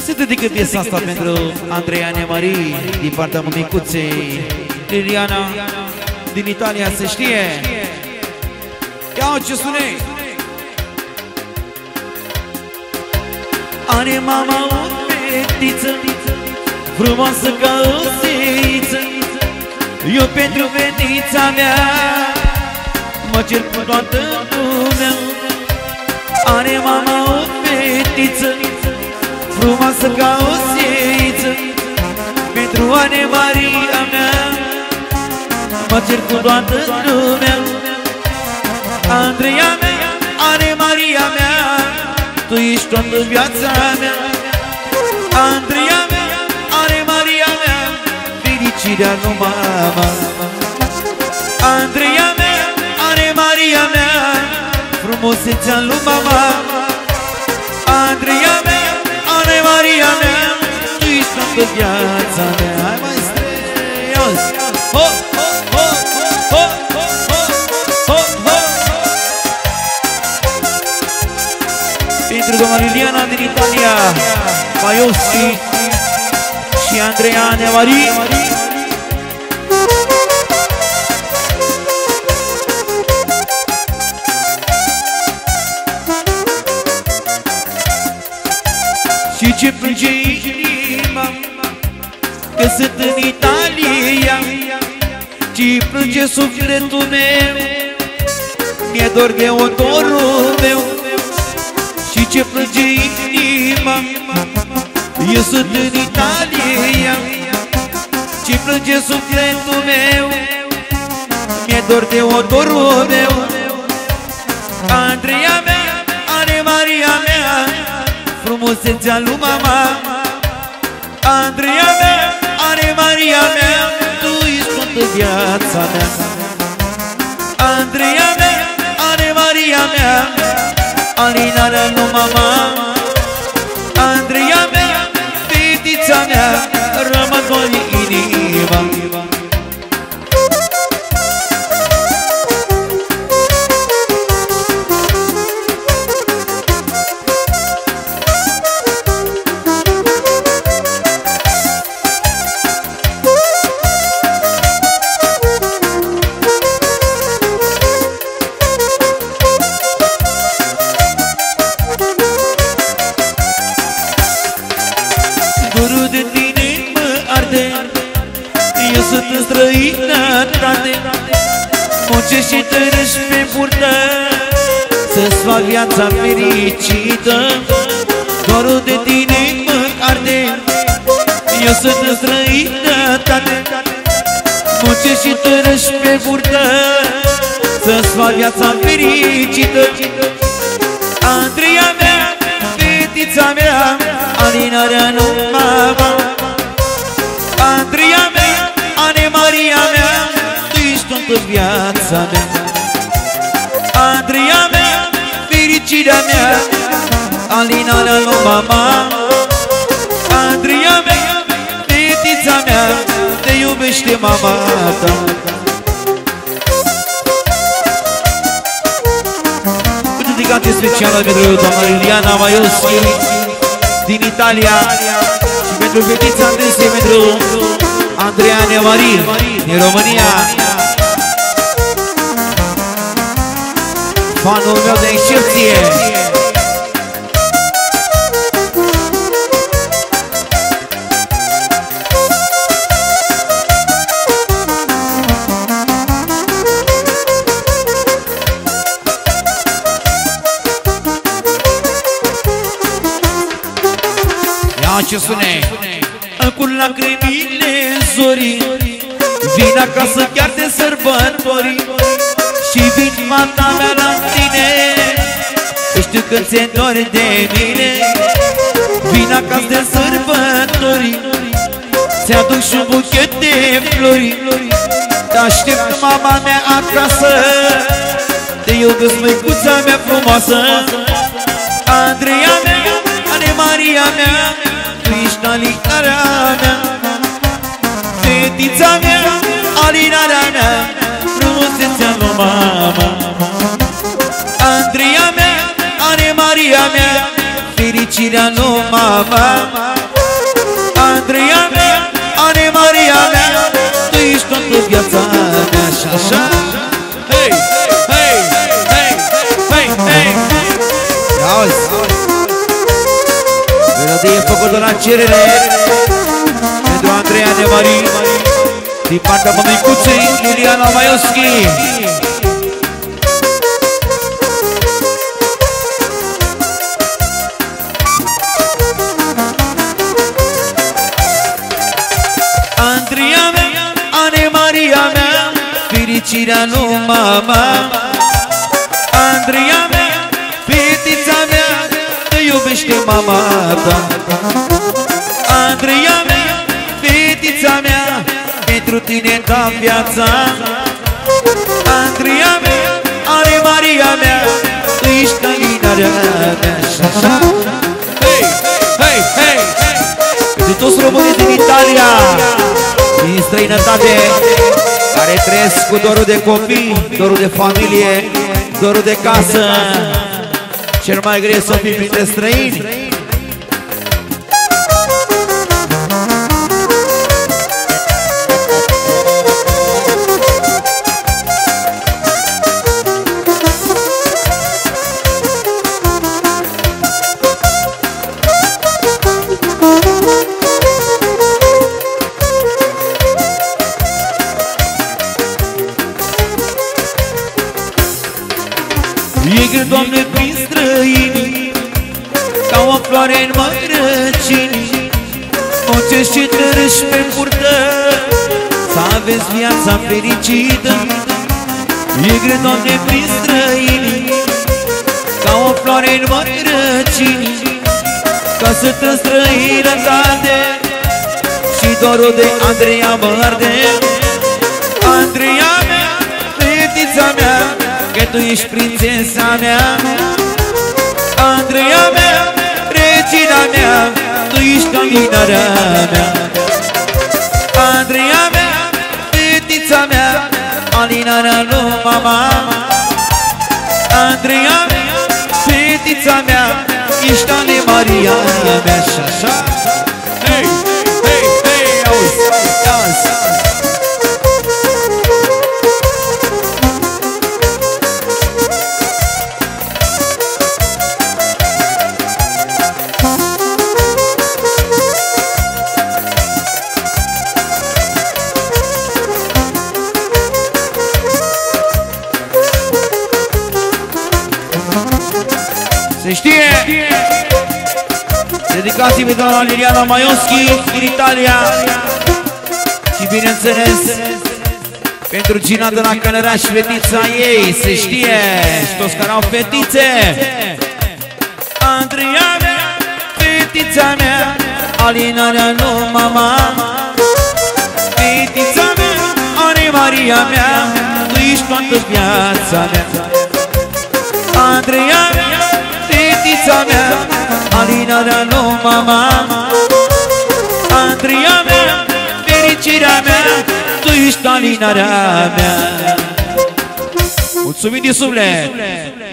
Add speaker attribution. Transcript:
Speaker 1: Se dedică piesa asta pentru Andreea Nemarii din partea mămicuței Liliana din Italia, se știe. Ia ce spune. Are mama o fetiță frumoasă ca o zeiță. Eu pentru fetița mea mă cer cu toată lumea. Are mama o fetiță frumoasă ca o zeiță. Pentru Ane Maria mea mă cer cu toată lumea. Andreea mea, Ane Maria mea, tu ești toată viața mea. Andreea mea, Ane Maria mea, fericirea lui mama. Andreea mea, Ane Maria mea, frumusețea lui mama. Andreea mea, Ane Maria mea, tu ești toată viața mea. Hai mai străios! Ho, ho, ho, ho, ho, ho, ho, ho. Pentru doamna Liliana din Italia, Maioschi și Andreea Nemarii. Și ce plânge inima că sunt în Italia, ce plânge sufletul meu, mi-e dor de odorul meu. Și ce plânge inima, eu sunt în Italia, ce plânge sufletul meu, mi-e dor de odorul meu. Andreea mea, Ane Maria mea, frumusețea lui mama. Andreea mea, Ane Maria mea, tu ești toată viața mea. Andreea mea, Ane Maria mea, alinarea lui mama. Andreea mea, fetița mea, rămân doar inima. Muncești și tărăși pe burtă să-ți fac viața fericită. Dorul de tine mă arde, eu sunt în străinătate. Muncești și tărăși pe burtă să-ți fac viața fericită. Andreea mea, fetița mea, alinarea lui mama. Andreea mea, Ane Maria mea, toată viața mea. Andreea mea, fericirea mea, alinarea lui mama. Andreea mea, fetița mea, te iubește mama ta. Cu dedicate specială pentru doamna Liliana Maioschi din Italia și pentru fetița Andrei, pentru Andreea Nemarii din România. Fanul meu de excepție. Ia ce sune. Cu lacrimile zorii vin acasă chiar de sărbători și vin fata mea la tine, știu că ți-e dor de mine. Vin acasă de sărbători, ți-aduc și un buchet de flori. Te aștept mama mea acasă, te iubesc măicuța mea frumoasă. Andreea mea, Ane Maria mea, tu ești alinarea mea. Fetița mea, alinarea mea, frumusețea lui mama. Andreea mea, Ane Maria mea, fericirea fericirea lui mama. Andreea mea, Ane Maria mea, tu ești toată viața mea. Și așa, hei, hei, hei, hei, hei. Auzi, melodie făcută la cerere pentru Andreea Ane Maria, din partea mămicuței Liliana Maioschi. Andreea mea, Ane Maria mea, fericirea lui mama. Andreea mea, fetița mea, te iubește mama ta. Andreea mea, fetița mea, pentru tine da viața. Andreea mea, Ane Maria mea, tu ești calinarea mea. Și așa, hei, hei, hei, pentru toți românii din Italia, din străinătate, care trăiesc cu dorul de copii, dorul de familie, dorul de casă. Cel mai greu să fii printre străini. E greu, Doamne, prin străini, ca o floare în mărăcini, muncești și tărâși pe burtă, să aveți viața fericită. E greu, Doamne, prin străini, ca o floare în mărăcini, ca să te străinătate și dorul de Andreea mă arde. Andreea mea, fetița mea, că tu ești prințesa mea. Andreea mea, regina mea, tu ești calinarea mea. Andreea mea, fetița mea, alinarea lui mama. Andreea mea, fetița mea, ești Ane Maria mea. Și așa, hei, hei, hei, auzi, auzi. Se știe! Dedicații pe doamna Liliana Maioschi din Italia. Și bineînțeles pentru Gina de la Călăraș și fetița ei. Se știe! Și toți care au fetițe. Andreea mea, fetița mea, alinarea lui mama. Fetița mea, Ane Maria mea, tu ești toată viața mea. Andreea mea, fetița mea, alinarea lui mama. Andreea mea, fericirea mea, tu ești alinarea mea. Mulțumim din suflet!